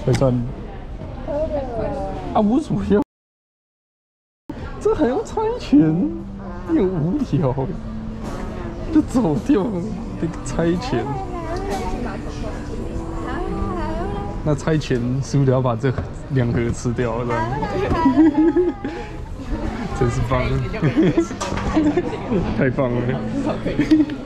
会赚。啊，为什么要？这还要猜拳？你很无聊。就走掉，那个猜拳。那猜拳输的要把这2盒吃掉，这样。真是棒！太棒了！